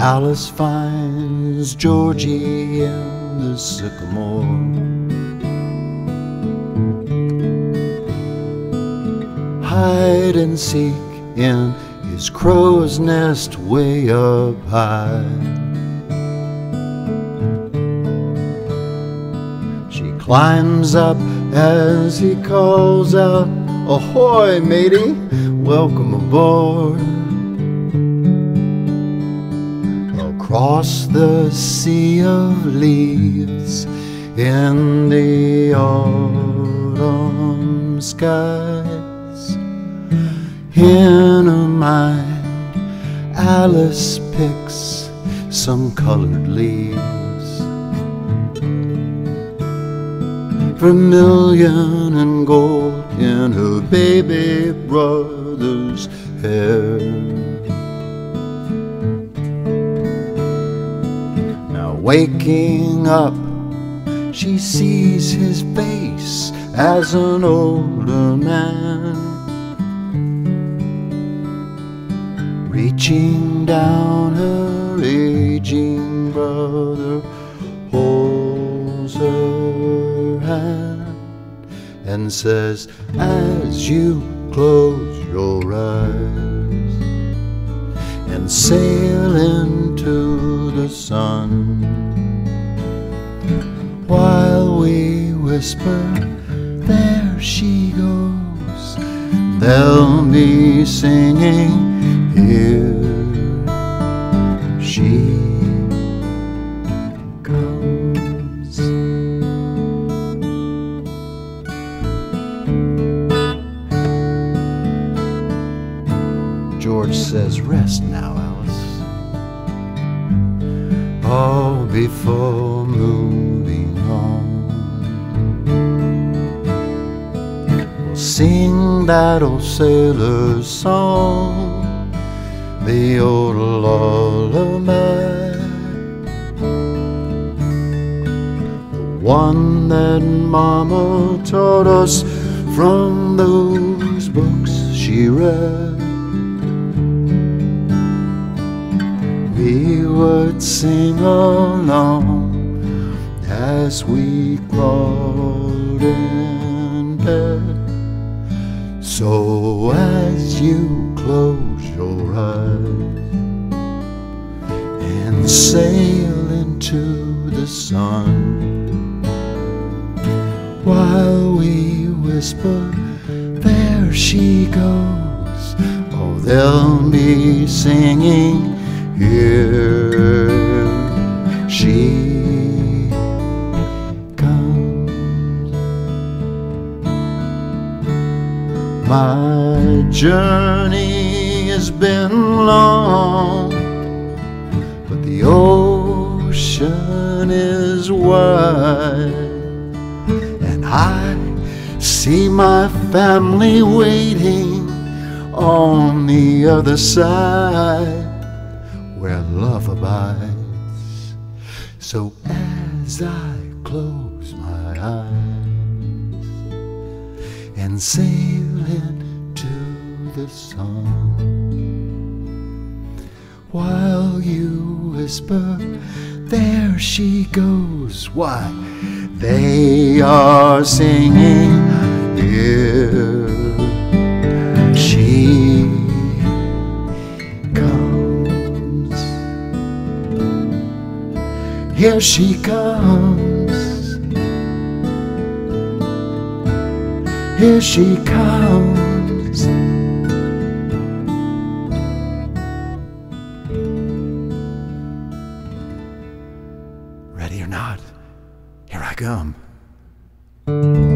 Alice finds Georgie in the sycamore. Hide and seek in his crow's nest way up high. She climbs up as he calls out, "Ahoy, matey, welcome aboard." Across the sea of leaves in the autumn skies, in her mind Alice picks some colored leaves, vermilion and gold in her baby brother's hair. Now waking up, she sees his face as an older man, reaching down, her aging brother holds her hand and says, "As you close your eyes and sail into the sun, while we whisper, there she goes, they'll be singing, here she comes." George says, "Rest now, Alice." All before moving on, we'll sing that old sailor's song, the old lullaby, the one that Mama taught us from those books she read. We would sing along as we crawled in bed. So as you close your eyes and sail into the sun, while we whisper, there she goes, oh, they'll be singing, here she comes. My journey has been long, but the ocean is wide, and I see my family waiting on the other side, where love abides. So as I close my eyes and sail into the sun, while you whisper, there she goes, why, they are singing, here she comes. Here she comes. Here she comes. Ready or not, here I come.